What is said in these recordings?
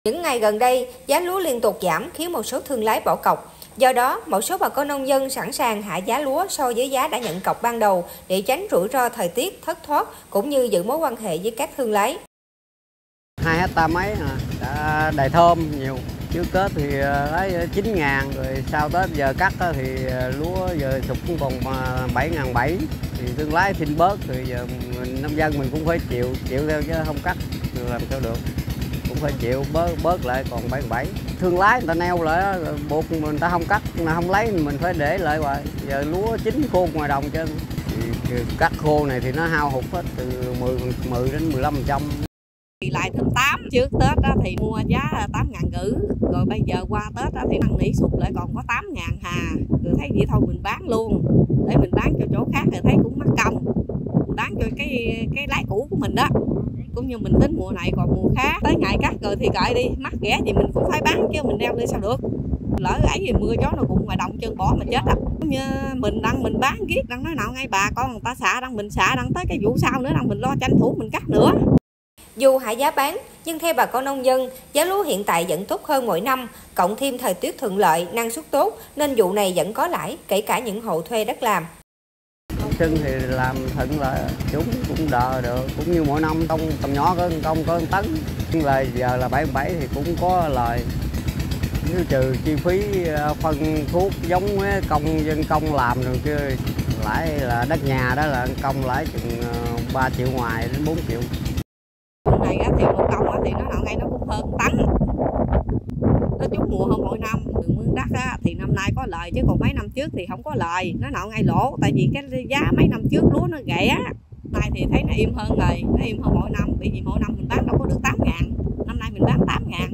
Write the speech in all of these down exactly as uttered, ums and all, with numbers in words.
Những ngày gần đây, giá lúa liên tục giảm khiến một số thương lái bỏ cọc. Do đó, một số bà con nông dân sẵn sàng hạ giá lúa so với giá đã nhận cọc ban đầu để tránh rủi ro thời tiết thất thoát cũng như giữ mối quan hệ với các thương lái. Hai hecta mấy đã đầy thơm nhiều. Trước Tết thì lấy chín ngàn, rồi sau Tết giờ cắt thì lúa giờ sụt cũng còn bảy ngàn bảy. Thì thương lái xin bớt thì giờ mình, nông dân mình cũng phải chịu, chịu theo chứ không cắt làm sao được. Cũng phải chịu bớt bớt lại còn bảy bảy. Thương lái người ta neo lại buộc người ta không cắt, mà không lấy mình phải để lại hoài. Giờ lúa chín khô ngoài đồng trên thì cắt khô này thì nó hao hụt hết từ mười đến mười lăm phần trăm. Thì lại thêm tám, trước Tết đó thì mua giá tám ngàn rưỡi, rồi bây giờ qua Tết đó thì năn nỉ sụt lại còn có tám ngàn hà, rồi thấy vậy thôi mình bán luôn, để mình bán cho chỗ khác rồi thấy cũng mắc công, bán cho cái cái lái cũ của mình đó, cũng như mình tính mùa này còn mùa khác, tới ngày cắt rồi thì gọi đi, mắc rẻ gì mình cũng phải bán chứ mình đeo đi sao được, lỡ ấy thì mưa gió nó cũng ngoài đồng chân bỏ mà chết à. Như mình đang mình bán kiết đang nói nào ngay bà con người ta xạ đang mình xạ đang tới cái vụ sau nữa đang mình lo tranh thủ mình cắt nữa. Dù hạ giá bán, nhưng theo bà con nông dân, giá lúa hiện tại vẫn tốt hơn mỗi năm, cộng thêm thời tiết thuận lợi, năng suất tốt, nên vụ này vẫn có lãi, kể cả những hộ thuê đất làm. Sưng thì làm thuận lợi, chúng cũng đỡ được, cũng như mỗi năm công tầm nhỏ có công có tấn, nhưng là giờ là bảy bảy thì cũng có lời. Nếu trừ chi phí phân thuốc giống công dân công làm rồi chứ lãi là đất nhà đó là công lãi chừng ba triệu ngoài đến bốn triệu. Hôm này thì một công thì nó nào ngay nó cũng hơn tấn, nó trúng mùa hơn mỗi năm. Đường mướn đất thì năm nay có lời chứ còn mấy năm trước thì không có lời, nó nào ngay lỗ, tại vì cái giá mấy năm trước lúa nó rẻ. Nay thì thấy nó im hơn rồi, nó im hơn mỗi năm, bởi vì mỗi năm mình bán đâu có được tám ngàn, năm nay mình bán tám ngàn.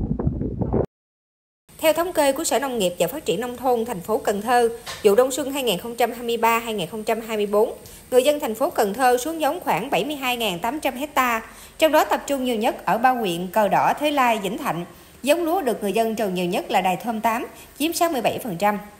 Theo thống kê của Sở Nông nghiệp và Phát triển Nông thôn thành phố Cần Thơ, vụ đông xuân hai nghìn không trăm hai mươi ba hai nghìn không trăm hai mươi tư, người dân thành phố Cần Thơ xuống giống khoảng bảy mươi hai nghìn tám trăm hecta, trong đó tập trung nhiều nhất ở ba huyện Cờ Đỏ, Thới Lai, Vĩnh Thạnh. Giống lúa được người dân trồng nhiều nhất là Đài Thơm tám, chiếm sáu mươi bảy phần trăm.